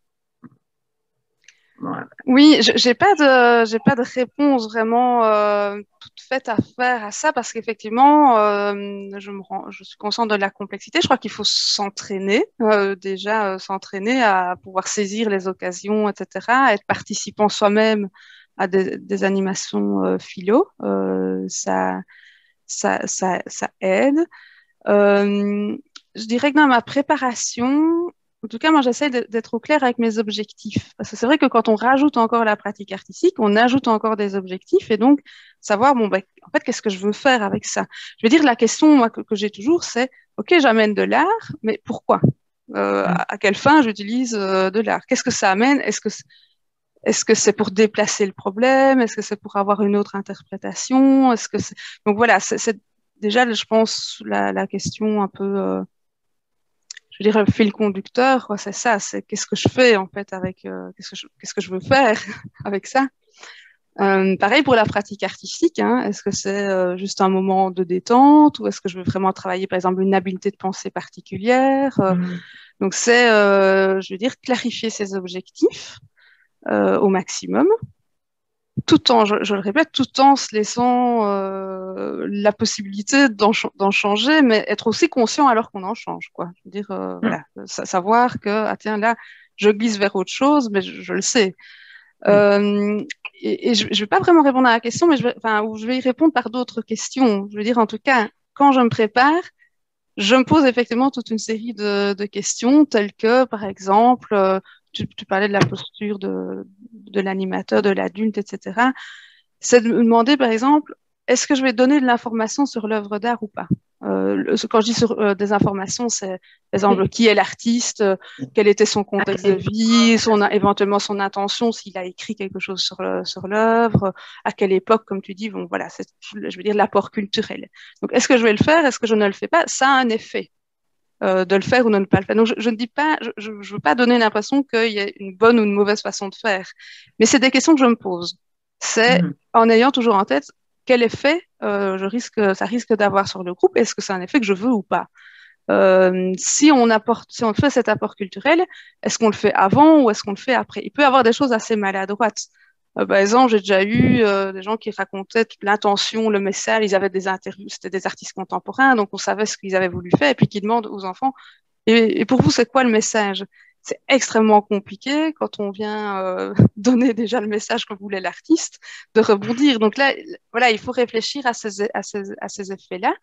Voilà. Oui, je- j'ai pas de, j'ai pas de réponse vraiment euh, toute faite à faire à ça parce qu'effectivement, euh, je me rends, je suis consciente de la complexité. Je crois qu'il faut s'entraîner, euh, déjà euh, s'entraîner à pouvoir saisir les occasions, et cetera, à être participant soi-même à des, des animations euh, philo. Euh, ça, ça, ça, ça aide. Euh, je dirais que dans ma préparation, en tout cas, moi, j'essaie de- d'être au clair avec mes objectifs. Parce que c'est vrai que quand on rajoute encore la pratique artistique, on ajoute encore des objectifs et donc savoir, bon, ben, en fait, qu'est-ce que je veux faire avec ça? Je veux dire, la question moi, que, que j'ai toujours, c'est, OK, j'amène de l'art, mais pourquoi? Euh, à, à quelle fin j'utilise euh, de l'art? Qu'est-ce que ça amène? Est-ce que c'est- est-ce que c'est pour déplacer le problème? Est-ce que c'est pour avoir une autre interprétation? Est-ce que c'est... Donc voilà, c'est c'est déjà, je pense, la, la question un peu, euh, je veux dire, le fil conducteur, quoi, c'est ça, c'est qu'est-ce que je fais en fait avec, euh, qu'est-ce que je, qu'est-ce que je veux faire avec ça? Euh, pareil pour la pratique artistique, hein. Est-ce que c'est euh, juste un moment de détente ou est-ce que je veux vraiment travailler, par exemple, une habileté de pensée particulière? Euh, Mhm. donc, c'est, euh, je veux dire, clarifier ses objectifs euh, au maximum, tout en, je, je le répète, tout en se laissant euh, la possibilité d'en, d'en changer, mais être aussi conscient alors qu'on en change, quoi. Je veux dire, euh, voilà, savoir que, ah tiens, là, je glisse vers autre chose, mais je, je le sais. Oui. Euh, et, et je ne vais pas vraiment répondre à la question, mais je vais, enfin, ou je vais y répondre par d'autres questions. Je veux dire, en tout cas, quand je me prépare, je me pose effectivement toute une série de, de questions, telles que, par exemple, euh, tu, tu parlais de la posture de, de l'animateur, de l'adulte, et cetera. C'est de me demander, par exemple, est-ce que je vais donner de l'information sur l'œuvre d'art ou pas? Euh, le- quand je dis sur euh, des informations, c'est, par exemple, qui est l'artiste, euh, quel était son contexte de vie, son, éventuellement son intention, s'il a écrit quelque chose sur, le, sur l'œuvre, à quelle époque, comme tu dis, bon, voilà, c'est, je veux dire, l'apport culturel. Donc, est-ce que je vais le faire? Est-ce que je ne le fais pas? Ça a un effet. Euh, de le faire ou de ne pas le faire. Donc, je, je ne dis pas, je ne veux pas donner l'impression qu'il y a une bonne ou une mauvaise façon de faire, mais c'est des questions que je me pose. C'est Mhm. en ayant toujours en tête quel effet euh, je risque, ça risque d'avoir sur le groupe. Est-ce que c'est un effet que je veux ou pas? Euh, si on apporte, si on fait cet apport culturel, est-ce qu'on le fait avant ou est-ce qu'on le fait après? Il peut y avoir des choses assez maladroites. Euh, par exemple, j'ai déjà eu euh, des gens qui racontaient toute l'intention, le message, ils avaient des interviews, c'était des artistes contemporains, donc on savait ce qu'ils avaient voulu faire, et puis qui demandent aux enfants, et, et pour vous, c'est quoi le message? C'est extrêmement compliqué quand on vient euh, donner déjà le message que voulait l'artiste, de rebondir. Donc là, voilà, il faut réfléchir à ces, à ces, à ces effets-là.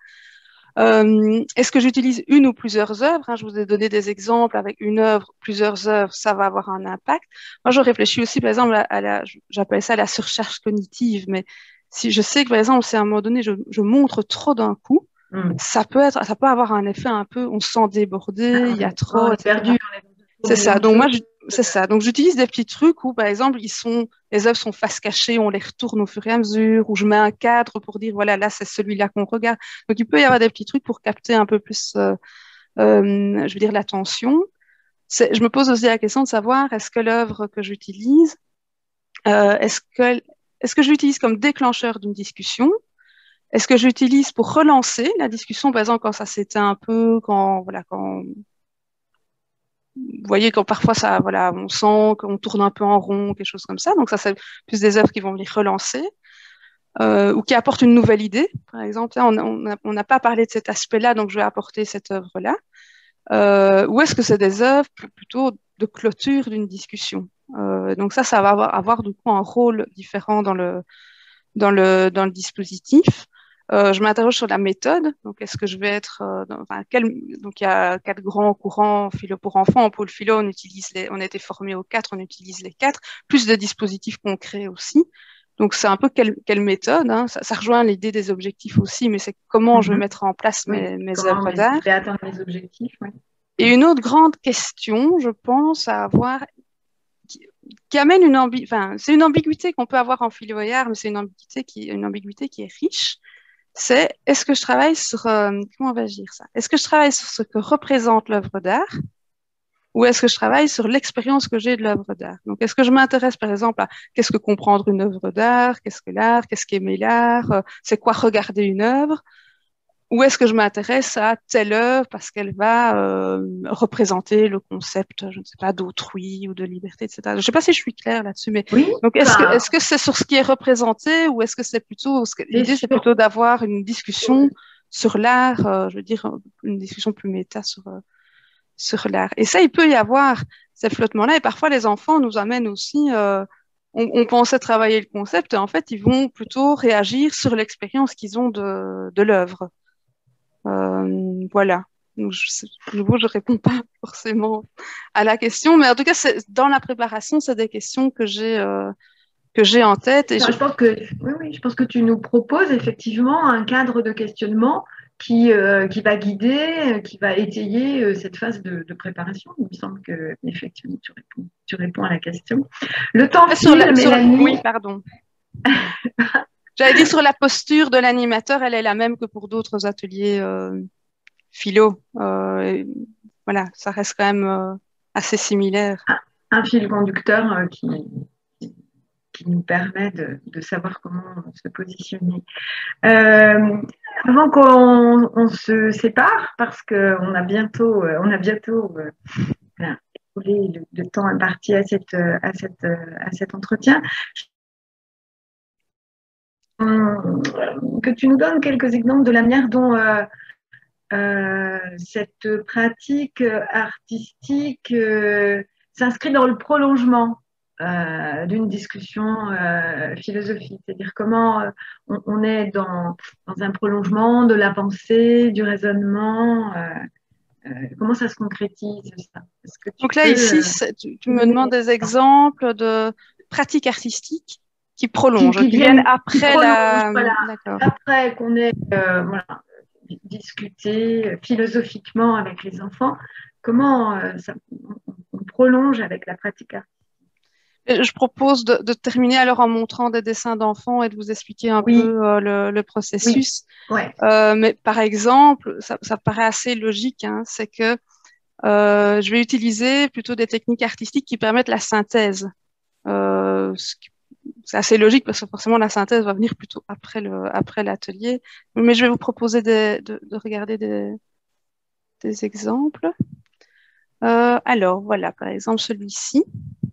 Euh, est-ce que j'utilise une ou plusieurs œuvres? Hein, je vous ai donné des exemples avec une œuvre, plusieurs œuvres, ça va avoir un impact. Moi, je réfléchis aussi, par exemple, à, à la, j'appelle ça la surcharge cognitive, mais si je sais que, par exemple, si à un moment donné, je, je montre trop d'un coup, Mhm. ça peut être, ça peut avoir un effet un peu, on se sent débordé, Ah, il y a on, on trop, est perdu, et cetera. on est dans un C'est tourbillon ça. de Donc moi, choses. je- c'est ça. Donc j'utilise des petits trucs où, par exemple, ils sont, les œuvres sont face cachée, on les retourne au fur et à mesure, ou je mets un cadre pour dire voilà, là c'est celui-là qu'on regarde. Donc il peut y avoir des petits trucs pour capter un peu plus, euh, euh, je veux dire, l'attention. C'est- Je me pose aussi la question de savoir est-ce que l'œuvre que j'utilise, euh, est-ce que, est-ce que je l'utilise comme déclencheur d'une discussion? Est-ce que j'utilise pour relancer la discussion, par exemple, quand ça s'éteint un peu, quand voilà, quand vous voyez, quand parfois ça, voilà, on sent qu'on tourne un peu en rond, quelque chose comme ça. Donc ça, c'est plus des œuvres qui vont venir relancer euh, ou qui apportent une nouvelle idée. Par exemple, là, on n'a on n'a pas parlé de cet aspect-là, donc je vais apporter cette œuvre-là. Euh, ou est-ce que c'est des œuvres plutôt de clôture d'une discussion? Euh, donc ça, ça va avoir, avoir du coup un rôle différent dans le, dans le, dans le dispositif. Euh, je m'interroge sur la méthode. Donc, est-ce que je vais être euh, dans, enfin, quel, donc il y a quatre grands courants philo pour enfants. En pôle philo, on utilise les, on a été formé aux quatre, on utilise les quatre, plus de dispositifs concrets aussi. Donc, c'est un peu quelle, quelle méthode. Hein. Ça, ça rejoint l'idée des objectifs aussi, mais c'est comment je vais Mhm. mettre en place Oui. mes, mes Comment œuvres mais je d'art. vais atteindre mes objectifs, oui. Et une autre grande question, je pense, à avoir, qui, qui amène une ambi, enfin, c'est une ambiguïté qu'on peut avoir en philo et art, mais c'est une ambiguïté qui, une ambiguïté qui est riche. C'est est-ce que je travaille sur, euh, comment on va dire ça? Est-ce que je travaille sur ce que représente l'œuvre d'art ou est-ce que je travaille sur l'expérience que j'ai de l'œuvre d'art? Donc, est-ce que je m'intéresse, par exemple, à qu'est-ce que comprendre une œuvre d'art? Qu'est-ce que l'art? Qu'est-ce qu'aimer l'art? Euh, C'est quoi regarder une œuvre? Ou est-ce que je m'intéresse à telle œuvre parce qu'elle va euh, représenter le concept, je ne sais pas, d'autrui ou de liberté, et cetera. Je ne sais pas si je suis claire là-dessus, mais Oui, donc est-ce que enfin, est-ce que c'est sur ce qui est représenté ou est-ce que c'est plutôt ce que- c'est l'idée c'est sûr. plutôt d'avoir une discussion sur l'art, euh, je veux dire une discussion plus méta sur euh, sur l'art. Et ça, il peut y avoir ces flottements-là et parfois les enfants nous amènent aussi. Euh, on, on pensait travailler le concept et en fait ils vont plutôt réagir sur l'expérience qu'ils ont de, de l'œuvre. Euh, voilà. Donc, je, sais- de nouveau, je réponds pas forcément à la question, mais en tout cas, c'est, dans la préparation, c'est des questions que j'ai euh, que j'ai en tête. Et je... Enfin, je pense que, oui, oui, je pense que tu nous proposes effectivement un cadre de questionnement qui, euh, qui va guider, euh, qui va étayer euh, cette phase de, de préparation. Il me semble que effectivement tu réponds, tu réponds à la question. Le temps Après, sur file, la, sur, oui, Mélanie. pardon. J'allais dire sur la posture de l'animateur, elle est la même que pour d'autres ateliers euh, philo. Euh, et voilà, ça reste quand même euh, assez similaire. Un, un fil conducteur euh, qui, qui nous permet de, de savoir comment se positionner. Euh, avant qu'on on se sépare, parce qu'on a bientôt, on a bientôt euh, le, le temps imparti à, cette, à, cette, à cet entretien, que tu nous donnes quelques exemples de la manière dont euh, euh, cette pratique artistique euh, s'inscrit dans le prolongement euh, d'une discussion euh, philosophique. C'est-à-dire comment euh, on, on, est dans, dans un prolongement de la pensée, du raisonnement. Euh, euh, comment ça se concrétise, ça? Donc là, peux, ici, euh, tu, tu me demandes des exemples de pratiques artistiques qui prolongent, qui, qui, qui viennent, viennent après qui prolongent, la... Voilà, après qu'on ait euh, voilà, discuté philosophiquement avec les enfants, comment euh, ça, on, on prolonge avec la pratique artistique. Je propose de, de terminer alors en montrant des dessins d'enfants et de vous expliquer un oui. peu euh, le, le processus. Oui. Ouais. Euh, mais par exemple, ça, ça paraît assez logique, hein, c'est que euh, je vais utiliser plutôt des techniques artistiques qui permettent la synthèse. Euh, c'est assez logique parce que forcément la synthèse va venir plutôt après le après l'atelier. Mais je vais vous proposer de, de, de regarder des, des exemples. Euh, alors voilà, par exemple celui-ci.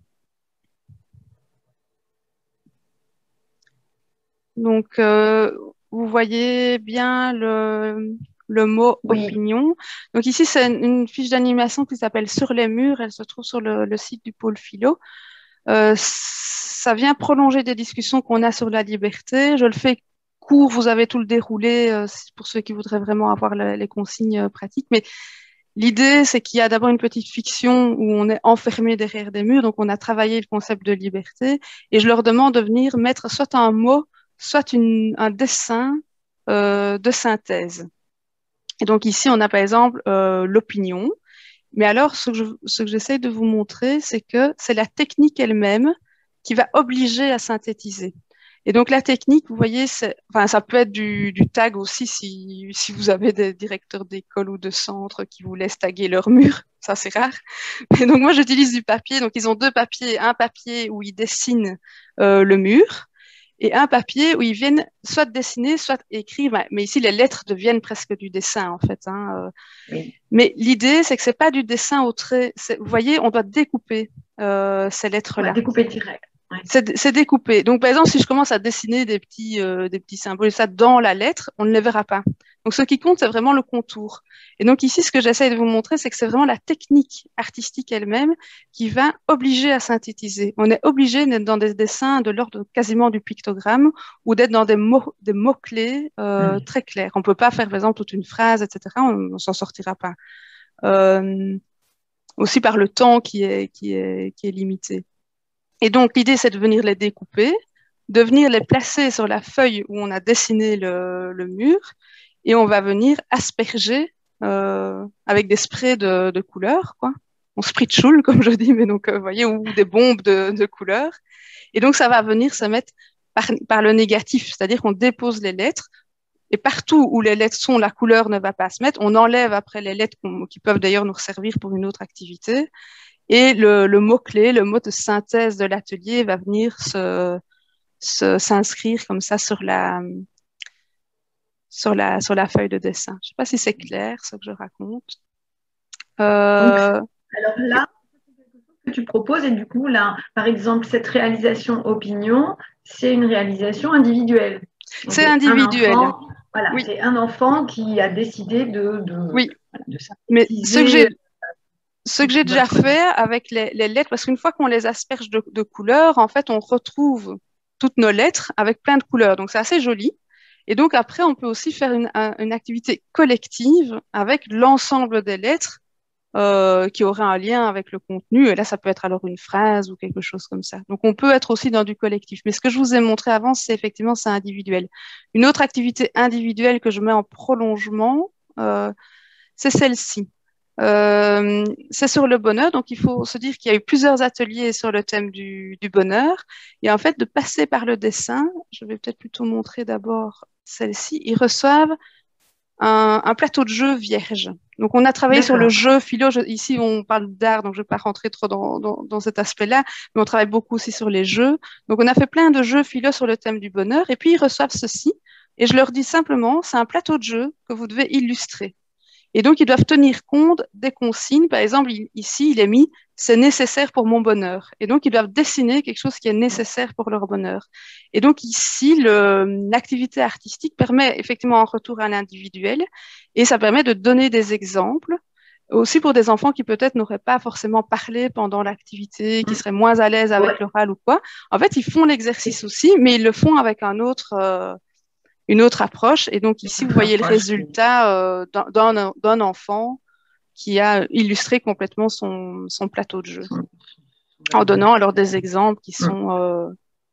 Donc, euh, vous voyez bien le, le mot oui. opinion. Donc ici, c'est une, une fiche d'animation qui s'appelle Sur les murs. Elle se trouve sur le, le site du pôle philo. Euh, ça vient prolonger des discussions qu'on a sur la liberté. Je le fais court, vous avez tout le déroulé euh, pour ceux qui voudraient vraiment avoir le, les consignes euh, pratiques. Mais l'idée, c'est qu'il y a d'abord une petite fiction où on est enfermé derrière des murs. Donc, on a travaillé le concept de liberté. Et je leur demande de venir mettre soit un mot, soit une, un dessin euh, de synthèse. Et donc ici, on a par exemple euh, l'opinion. Mais alors, ce que, je, ce que j'essaie de vous montrer, c'est que c'est la technique elle-même qui va obliger à synthétiser. Et donc la technique, vous voyez, enfin, ça peut être du, du tag aussi si, si vous avez des directeurs d'école ou de centre qui vous laissent taguer leur mur. Ça, c'est rare. Et donc moi, j'utilise du papier. Donc ils ont deux papiers. Un papier où ils dessinent euh, le mur. Et un papier où ils viennent soit dessiner, soit écrire. Mais ici, les lettres deviennent presque du dessin, en fait. Hein. Oui. Mais l'idée, c'est que c'est pas du dessin au trait. Vous voyez, on doit découper euh, ces lettres-là. Découper direct. Ouais. C'est découpé. Donc, par exemple, si je commence à dessiner des petits, euh, des petits symboles, ça dans la lettre, on ne les verra pas. Donc, ce qui compte, c'est vraiment le contour. Et donc, ici, ce que j'essaie de vous montrer, c'est que c'est vraiment la technique artistique elle-même qui va obliger à synthétiser. On est obligé d'être dans des dessins de l'ordre quasiment du pictogramme ou d'être dans des mots, des mots-clés euh, mmh. très clairs. On ne peut pas faire, par exemple, toute une phrase, et cetera. On ne s'en sortira pas. Euh, aussi par le temps qui est, qui est, qui est limité. Et donc, l'idée, c'est de venir les découper, de venir les placer sur la feuille où on a dessiné le, le mur, et on va venir asperger euh, avec des sprays de, de couleurs, quoi. On spritchoule, comme je dis, mais donc, euh, vous voyez, ou des bombes de, de couleurs. Et donc, ça va venir se mettre par, par le négatif, c'est-à-dire qu'on dépose les lettres, et partout où les lettres sont, la couleur ne va pas se mettre. On enlève après les lettres qui peuvent d'ailleurs nous servir pour une autre activité. Et le, le mot-clé, le mot de synthèse de l'atelier va venir se, se, s'inscrire comme ça sur la, sur, la, sur la feuille de dessin. Je ne sais pas si c'est clair ce que je raconte. Euh... Donc, alors là, c'est quelque chose que tu proposes et du coup, là, par exemple, cette réalisation opinion, c'est une réalisation individuelle. C'est individuel. Un enfant, voilà, oui. C'est un enfant qui a décidé de, de, oui. voilà, de Mais ce que j'ai Ce que j'ai déjà fait avec les, les lettres, parce qu'une fois qu'on les asperge de, de couleurs, en fait, on retrouve toutes nos lettres avec plein de couleurs. Donc, c'est assez joli. Et donc, après, on peut aussi faire une, une activité collective avec l'ensemble des lettres euh, qui auraient un lien avec le contenu. Et là, ça peut être alors une phrase ou quelque chose comme ça. Donc, on peut être aussi dans du collectif. Mais ce que je vous ai montré avant, c'est effectivement, c'est individuel. Une autre activité individuelle que je mets en prolongement, euh, c'est celle-ci. Euh, c'est sur le bonheur, donc il faut se dire qu'il y a eu plusieurs ateliers sur le thème du, du bonheur, et en fait de passer par le dessin, je vais peut-être plutôt montrer d'abord celle-ci, ils reçoivent un, un plateau de jeu vierge. Donc, on a travaillé sur le jeu philo. Je, ici, on parle d'art, donc je ne vais pas rentrer trop dans, dans, dans cet aspect-là, mais on travaille beaucoup aussi sur les jeux. Donc, on a fait plein de jeux philo sur le thème du bonheur, et puis ils reçoivent ceci, et je leur dis simplement, c'est un plateau de jeu que vous devez illustrer. Et donc, ils doivent tenir compte des consignes. Par exemple, il, ici, il est mis c'est nécessaire pour mon bonheur. Et donc, ils doivent dessiner quelque chose qui est nécessaire pour leur bonheur. Et donc, ici, l'activité artistique permet effectivement un retour à l'individuel et ça permet de donner des exemples aussi pour des enfants qui peut-être n'auraient pas forcément parlé pendant l'activité, qui seraient moins à l'aise avec ouais. l'oral ou quoi. En fait, ils font l'exercice aussi, mais ils le font avec un autre... Euh, une autre approche. Et donc ici, vous voyez le résultat euh, d'un enfant qui a illustré complètement son, son plateau de jeu, en donnant alors des exemples qui sont euh,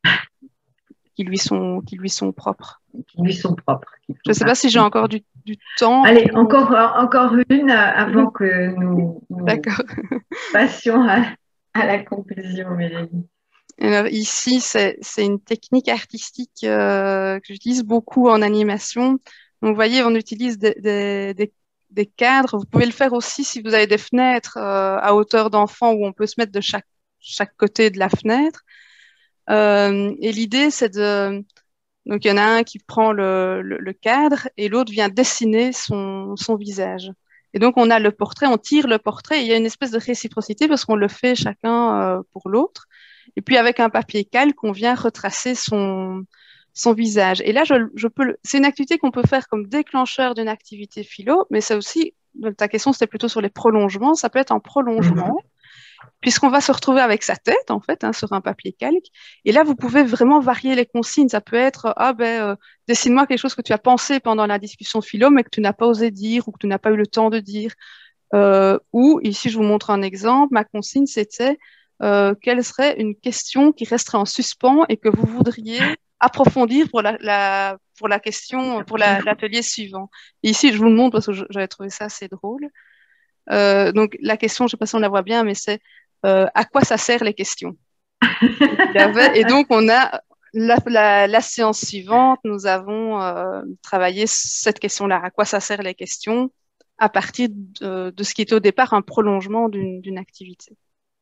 qui lui sont qui lui sont propres. Qui lui sont propres. Je ne sais pas si j'ai encore du, du temps. Allez, pour... encore encore une avant que nous, nous passions à, à la conclusion, Mélanie. Alors ici, c'est une technique artistique euh, que j'utilise beaucoup en animation. Donc, vous voyez, on utilise des, des, des, des cadres. Vous pouvez le faire aussi si vous avez des fenêtres euh, à hauteur d'enfant où on peut se mettre de chaque, chaque côté de la fenêtre. Euh, et l'idée, c'est de... Donc, il y en a un qui prend le, le, le cadre et l'autre vient dessiner son, son visage. Et donc, on a le portrait, on tire le portrait et il y a une espèce de réciprocité parce qu'on le fait chacun euh, pour l'autre. Et puis, avec un papier calque, on vient retracer son, son visage. Et là, je, je peux, c'est une activité qu'on peut faire comme déclencheur d'une activité philo, mais c'est aussi, ta question, c'était plutôt sur les prolongements. Ça peut être en prolongement, mmh. puisqu'on va se retrouver avec sa tête, en fait, hein, sur un papier calque. Et là, vous pouvez vraiment varier les consignes. Ça peut être, ah ben, euh, dessine-moi quelque chose que tu as pensé pendant la discussion philo, mais que tu n'as pas osé dire ou que tu n'as pas eu le temps de dire. Euh, ou, ici, je vous montre un exemple. Ma consigne, c'était Euh, quelle serait une question qui resterait en suspens et que vous voudriez approfondir pour la, la, pour la question, pour l'atelier la, suivant. Et ici, je vous le montre parce que j'avais trouvé ça assez drôle. Euh, donc, la question, je ne sais pas si on la voit bien, mais c'est euh, à quoi ça sert les questions? et, avait, et donc, on a la, la, la séance suivante, nous avons euh, travaillé cette question-là. À quoi ça sert les questions? À partir de, de ce qui était au départ un prolongement d'une activité.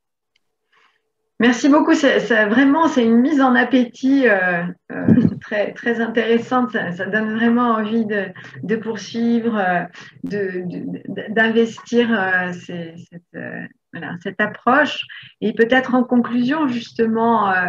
Merci beaucoup. Ça, ça, vraiment, c'est une mise en appétit euh, euh, très, très intéressante. Ça, ça donne vraiment envie de, de poursuivre, euh, d'investir euh, cette, euh, voilà, cette approche. Et peut-être en conclusion, justement, euh,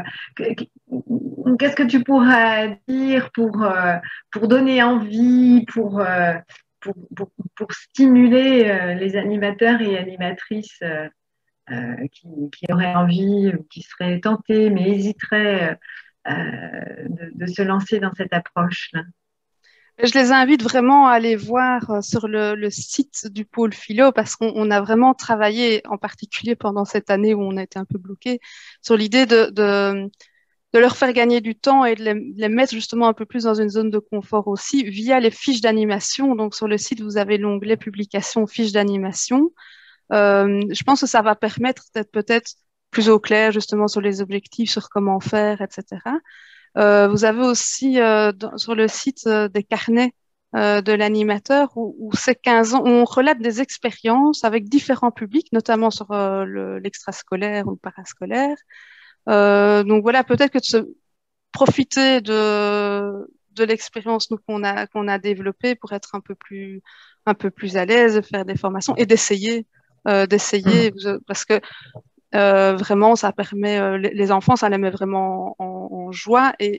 qu'est-ce que tu pourrais dire pour, euh, pour donner envie, pour, euh, pour, pour, pour stimuler euh, les animateurs et animatrices euh, Euh, qui, qui auraient envie ou qui seraient tentés mais hésiteraient euh, de, de se lancer dans cette approche-là? Je les invite vraiment à aller voir sur le, le site du pôle philo parce qu'on a vraiment travaillé, en particulier pendant cette année où on a été un peu bloqué, sur l'idée de, de, de leur faire gagner du temps et de les, les mettre justement un peu plus dans une zone de confort aussi via les fiches d'animation. Donc sur le site, vous avez l'onglet publication fiches d'animation. Euh, je pense que ça va permettre d'être peut-être plus au clair justement sur les objectifs, sur comment faire, et cetera. Euh, vous avez aussi euh, dans, sur le site euh, des carnets euh, de l'animateur où, où c'est quinze ans, où on relate des expériences avec différents publics, notamment sur euh, l'extrascolaire ou le parascolaire. Euh, donc voilà, peut-être que de se profiter de, de l'expérience qu'on a, qu'on a développée pour être un peu plus, un peu plus à l'aise, faire des formations et d'essayer Euh, d'essayer mmh. parce que euh, vraiment ça permet euh, les, les enfants ça les met vraiment en, en joie et,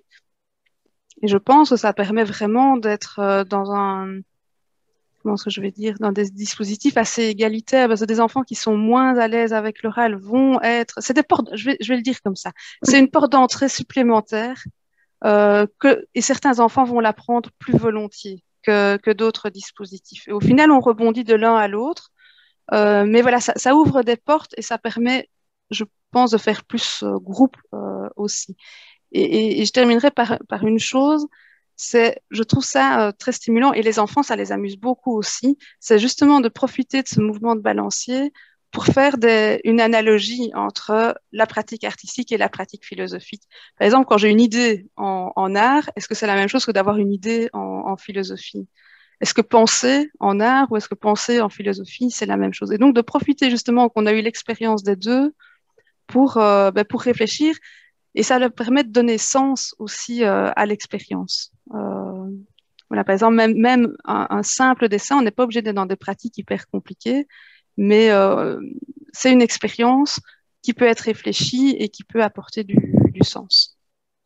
et je pense que ça permet vraiment d'être euh, dans un comment est-ce que je vais dire dans des dispositifs assez égalitaires parce que des enfants qui sont moins à l'aise avec l'oral vont être c'est des portes je vais je vais le dire comme ça c'est une porte d'entrée supplémentaire euh, que et certains enfants vont l'apprendre plus volontiers que que d'autres dispositifs et au final on rebondit de l'un à l'autre. Euh, mais voilà, ça, ça ouvre des portes et ça permet, je pense, de faire plus euh, groupe euh, aussi. Et, et, et je terminerai par, par une chose, c'est, je trouve ça euh, très stimulant et les enfants, ça les amuse beaucoup aussi. C'est justement de profiter de ce mouvement de balancier pour faire des, une analogie entre la pratique artistique et la pratique philosophique. Par exemple, quand j'ai une idée en, en art, est-ce que c'est la même chose que d'avoir une idée en, en philosophie? est-ce que penser en art ou est-ce que penser en philosophie, c'est la même chose? Et donc de profiter justement qu'on a eu l'expérience des deux pour, euh, ben, pour réfléchir, et ça leur permet de donner sens aussi euh, à l'expérience. Euh, voilà, par exemple, même, même un, un simple dessin, on n'est pas obligé d'être dans des pratiques hyper compliquées, mais euh, c'est une expérience qui peut être réfléchie et qui peut apporter du, du sens.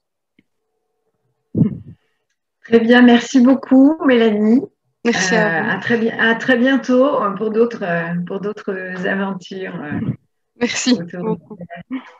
Très bien, merci beaucoup Mélanie. Merci Euh, à vous. à, très, à très bientôt pour d'autres pour d'autres aventures. Merci Autour beaucoup. de...